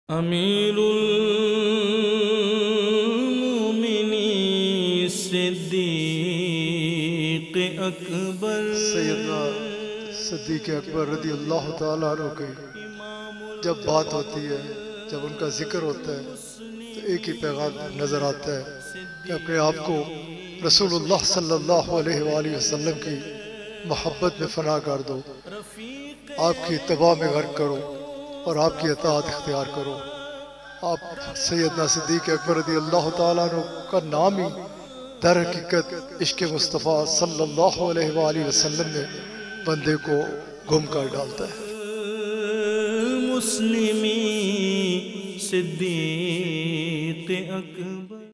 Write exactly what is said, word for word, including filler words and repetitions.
अमीरुल मोमिनीन सिद्दीक़ अकबर सैयदना सिद्दीक़ अकबर रज़ी अल्लाह ताला अन्हु की जब बात होती है, जब उनका जिक्र होता है तो एक ही पैगाम नज़र आता है कि अपने आप को रसूलुल्लाह सल्लल्लाहु अलैहि वसल्लम की मोहब्बत में फना कर दो, आपकी इत्तबा में गर्क करो और आपकी अताअत इख्तियार करो। आप सैयदना सिद्दीक़ अकबर रज़ी अल्लाह ताला अन्हु का नाम ही दर हकीकत इश्क़ मुस्तफ़ा सल्लल्लाहु अलैहि वसल्लम में बंदे को गुम कर डालता है। मुस्लिमी सिद्दीक़ अकबर।